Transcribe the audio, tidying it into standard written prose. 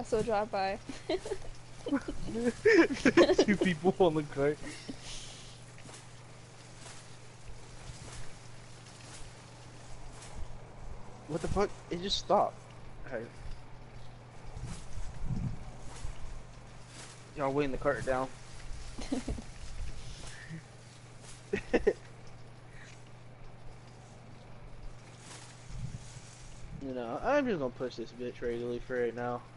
also drive by. Two people on the cart. What the fuck? It just stopped. Alright. Y'all weighing the cart down. You know, I'm just gonna push this bitch regularly for right now.